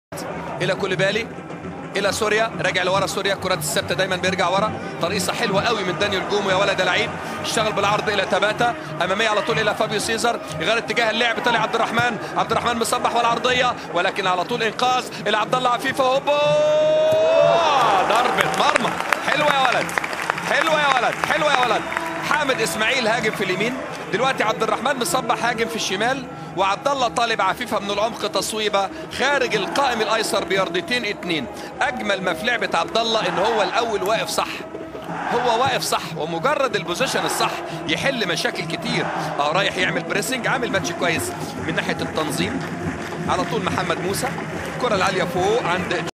الى كوليبالي، الى سوريا، راجع لورا سوريا. كرات الثابته دايما بيرجع ورا. ترقيصه حلوه قوي من دانيال جومو، يا ولد يا لعيب. اشتغل بالعرض الى تاباتا، اماميه على طول الى فابيو سيزر، غير اتجاه اللعب، طلع عبد الرحمن مصبح والعرضيه، ولكن على طول انقاذ الى عبد الله عفيفه. هوبا ضربه مرمى حلوه يا ولد، حلوه يا ولد، حلوه يا ولد. حامد اسماعيل هاجم في اليمين، دلوقتي عبد الرحمن مصبح هاجم في الشمال، وعبد الله طالب عفيفه من العمق تصويبه خارج القائم الايسر بياردتين 2. اجمل ما في لعبه عبد الله ان هو الاول واقف صح، هو واقف صح، ومجرد البوزيشن الصح يحل مشاكل كتير. رايح يعمل بريسنج، عامل ماتش كويس من ناحيه التنظيم. على طول محمد موسى، الكره العاليه فوق عند